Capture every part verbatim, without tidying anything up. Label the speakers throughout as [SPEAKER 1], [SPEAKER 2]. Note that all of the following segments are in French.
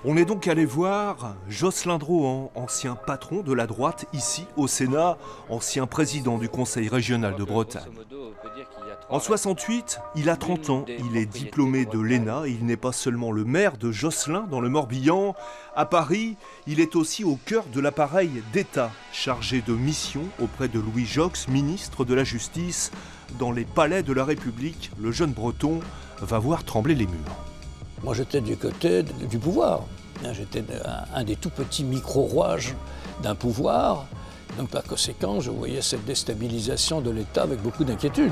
[SPEAKER 1] On est donc allé voir Josselin Drouhan, ancien patron de la droite ici au Sénat, ancien président du Conseil régional de Bretagne. En soixante-huit, il a trente ans, il est diplômé de l'E N A, il n'est pas seulement le maire de Josselin dans le Morbihan. À Paris, il est aussi au cœur de l'appareil d'État, chargé de mission auprès de Louis Joxe, ministre de la Justice. Dans les palais de la République, le jeune Breton va voir trembler les murs.
[SPEAKER 2] Moi, j'étais du côté du pouvoir. J'étais un des tout petits micro-rouages d'un pouvoir. Donc, par conséquent, je voyais cette déstabilisation de l'État avec beaucoup d'inquiétude.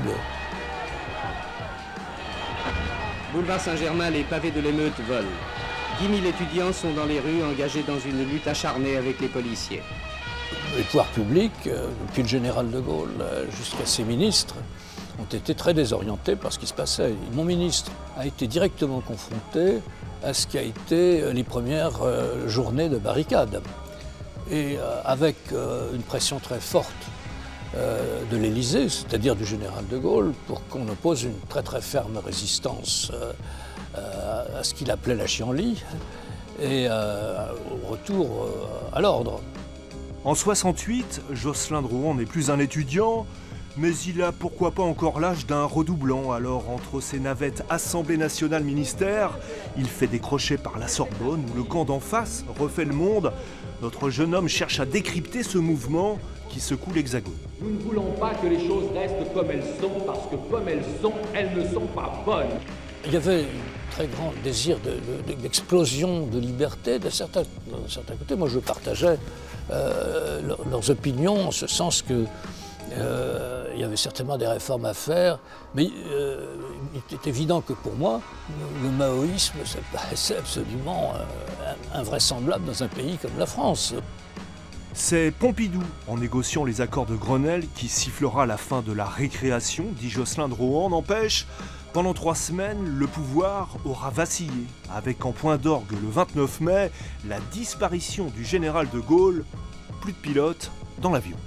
[SPEAKER 3] Boulevard Saint-Germain, les pavés de l'émeute volent. dix mille étudiants sont dans les rues, engagés dans une lutte acharnée avec les policiers.
[SPEAKER 2] Les pouvoirs publics, depuis le général de Gaulle jusqu'à ses ministres, ont été très désorientés par ce qui se passait. Mon ministre a été directement confronté à ce qui a été les premières journées de barricades. Et avec une pression très forte de l'Élysée, c'est-à-dire du général de Gaulle, pour qu'on oppose une très très ferme résistance à ce qu'il appelait la chienlit et au retour à l'ordre.
[SPEAKER 1] En soixante-huit, Josselin Drouhan n'est plus un étudiant, mais il a pourquoi pas encore l'âge d'un redoublant. Alors, entre ses navettes Assemblée nationale-ministère, il fait des crochets par la Sorbonne, où le camp d'en face refait le monde. Notre jeune homme cherche à décrypter ce mouvement qui secoue l'Hexagone.
[SPEAKER 4] Nous ne voulons pas que les choses restent comme elles sont, parce que comme elles sont, elles ne sont pas bonnes.
[SPEAKER 2] Il y avait un très grand désir d'explosion de, de, de liberté de certains, de certains côtés. Moi, je partageais euh, leur, leurs opinions en ce sens que Euh, il y avait certainement des réformes à faire, mais euh, il était évident que pour moi, le maoïsme, ça paraissait absolument euh, invraisemblable dans un pays comme la France.
[SPEAKER 1] C'est Pompidou, en négociant les accords de Grenelle, qui sifflera la fin de la récréation, dit Josselin Drouhan. N'empêche, pendant trois semaines, le pouvoir aura vacillé, avec en point d'orgue le vingt-neuf mai, la disparition du général de Gaulle, plus de pilote dans l'avion.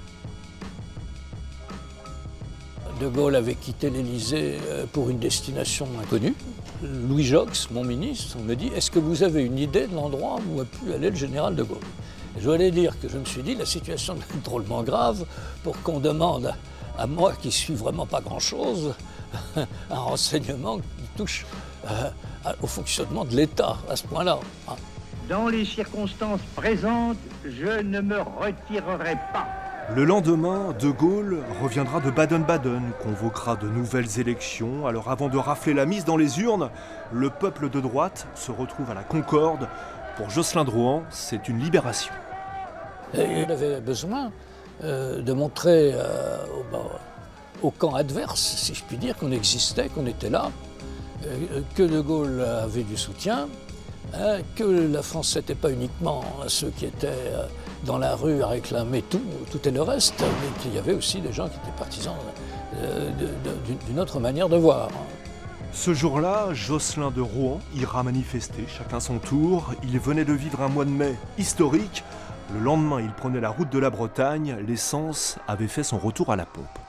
[SPEAKER 2] De Gaulle avait quitté l'Élysée pour une destination inconnue. Louis Joxe, mon ministre, me dit « Est-ce que vous avez une idée de l'endroit où a pu aller le général de Gaulle ?» Je dois aller dire que je me suis dit « La situation est drôlement grave pour qu'on demande à moi, qui suis vraiment pas grand-chose, un renseignement qui touche euh, au fonctionnement de l'État à ce point-là. »
[SPEAKER 5] Dans les circonstances présentes, je ne me retirerai pas.
[SPEAKER 1] Le lendemain, De Gaulle reviendra de Baden-Baden, convoquera de nouvelles élections. Alors avant de rafler la mise dans les urnes, le peuple de droite se retrouve à la Concorde. Pour Josselin Drouhan, c'est une libération.
[SPEAKER 2] Et il avait besoin euh, de montrer euh, au, bah, au camp adverse, si je puis dire, qu'on existait, qu'on était là, euh, que De Gaulle avait du soutien, hein, que la France n'était pas uniquement ceux qui étaient euh, dans la rue à réclamer tout, tout et le reste, mais qu'il y avait aussi des gens qui étaient partisans euh, d'une autre manière de voir.
[SPEAKER 1] Ce jour-là, Josselin de Rouen ira manifester, chacun son tour. Il venait de vivre un mois de mai historique. Le lendemain, il prenait la route de la Bretagne. L'essence avait fait son retour à la pompe.